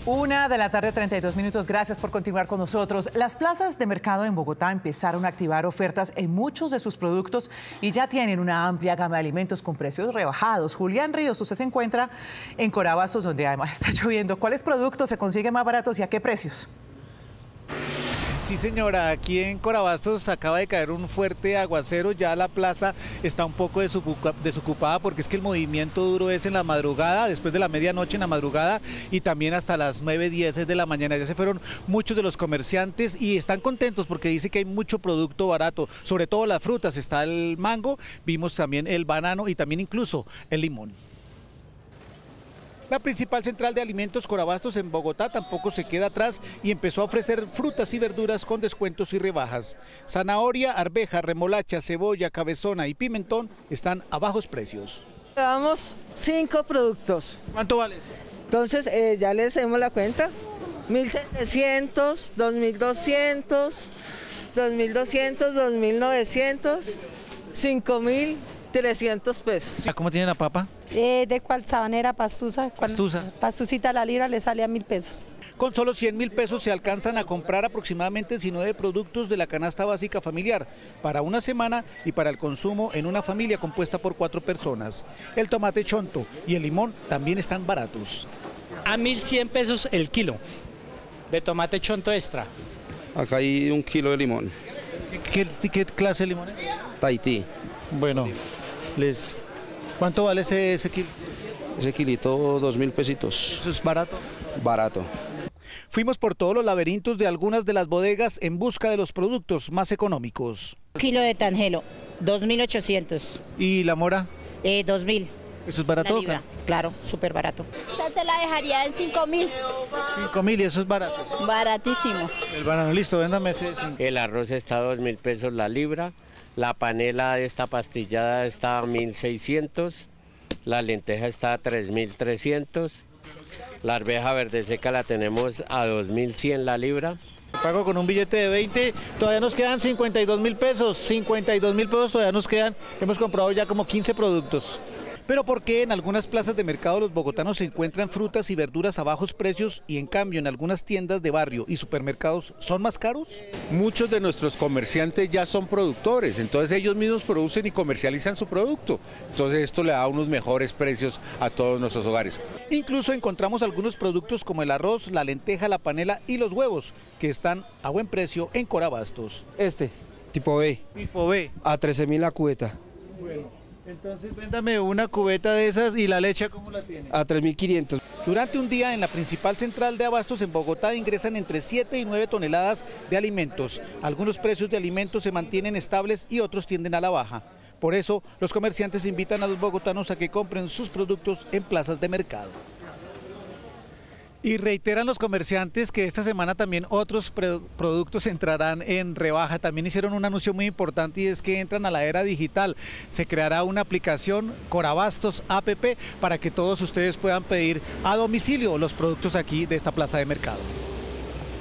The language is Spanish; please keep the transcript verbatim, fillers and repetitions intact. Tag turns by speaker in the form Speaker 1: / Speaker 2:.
Speaker 1: Una de la tarde, treinta y dos minutos. Gracias por continuar con nosotros. Las plazas de mercado en Bogotá empezaron a activar ofertas en muchos de sus productos y ya tienen una amplia gama de alimentos con precios rebajados. Julián Ríos, usted se encuentra en Corabastos, donde además está lloviendo. ¿Cuáles productos se consiguen más baratos y a qué precios?
Speaker 2: Sí, señora, aquí en Corabastos acaba de caer un fuerte aguacero, ya la plaza está un poco desocupada porque es que el movimiento duro es en la madrugada, después de la medianoche en la madrugada y también hasta las nueve, diez de la mañana. Ya se fueron muchos de los comerciantes y están contentos porque dice que hay mucho producto barato, sobre todo las frutas, está el mango, vimos también el banano y también incluso el limón. La principal central de alimentos Corabastos en Bogotá tampoco se queda atrás y empezó a ofrecer frutas y verduras con descuentos y rebajas. Zanahoria, arveja, remolacha, cebolla, cabezona y pimentón están a bajos precios.
Speaker 3: Llevamos cinco productos.
Speaker 2: ¿Cuánto vale?
Speaker 3: Entonces eh, ya les hacemos la cuenta. mil setecientos, dos mil doscientos, dos mil doscientos, dos mil novecientos, cinco mil trescientos pesos.
Speaker 2: ¿Cómo tiene la papa?
Speaker 4: Eh, ¿De cuál sabanera? Pastusa.
Speaker 2: Pastusa.
Speaker 4: Pastucita la libra le sale a mil pesos.
Speaker 2: Con solo cien mil pesos se alcanzan a comprar aproximadamente diecinueve productos de la canasta básica familiar para una semana y para el consumo en una familia compuesta por cuatro personas. El tomate chonto y el limón también están baratos.
Speaker 5: A mil cien pesos el kilo de tomate chonto extra.
Speaker 6: Acá hay un kilo de limón.
Speaker 2: ¿Qué, qué clase de limón es?
Speaker 6: Tahití.
Speaker 2: Bueno, les... ¿Cuánto vale ese, ese kilo?
Speaker 6: Ese kilito, dos mil pesitos.
Speaker 2: ¿Eso es barato?
Speaker 6: Barato.
Speaker 2: Fuimos por todos los laberintos de algunas de las bodegas en busca de los productos más económicos.
Speaker 7: Kilo de tangelo, dos mil ochocientos.
Speaker 2: ¿Y la mora?
Speaker 7: Eh, dos mil.
Speaker 2: ¿Eso es barato?
Speaker 7: Libra, claro, súper barato.
Speaker 8: Esta te la dejaría en cinco mil.
Speaker 2: cinco mil y eso es barato.
Speaker 8: Baratísimo.
Speaker 2: El banano, listo, véndame ese. Sí.
Speaker 9: El arroz está a dos mil pesos la libra. La panela de esta pastillada está a mil seiscientos, la lenteja está a tres mil trescientos, la arveja verde seca la tenemos a dos mil cien la libra.
Speaker 2: Pago con un billete de veinte, todavía nos quedan cincuenta y dos mil pesos, cincuenta y dos mil pesos todavía nos quedan, hemos comprado ya como quince productos. Pero ¿por qué en algunas plazas de mercado los bogotanos se encuentran frutas y verduras a bajos precios y en cambio en algunas tiendas de barrio y supermercados son más caros?
Speaker 10: Muchos de nuestros comerciantes ya son productores, entonces ellos mismos producen y comercializan su producto. Entonces esto le da unos mejores precios a todos nuestros hogares.
Speaker 2: Incluso encontramos algunos productos como el arroz, la lenteja, la panela y los huevos que están a buen precio en Corabastos.
Speaker 11: Este, tipo B.
Speaker 2: Tipo B.
Speaker 11: A trece mil la cubeta.
Speaker 2: Bueno. Entonces véndame una cubeta de esas y la leche, ¿cómo la tiene?
Speaker 11: A tres mil quinientos.
Speaker 2: Durante un día en la principal central de abastos en Bogotá ingresan entre siete y nueve toneladas de alimentos. Algunos precios de alimentos se mantienen estables y otros tienden a la baja. Por eso los comerciantes invitan a los bogotanos a que compren sus productos en plazas de mercado. Y reiteran los comerciantes que esta semana también otros productos entrarán en rebaja. También hicieron un anuncio muy importante y es que entran a la era digital. Se creará una aplicación Corabastos app para que todos ustedes puedan pedir a domicilio los productos aquí de esta plaza de mercado.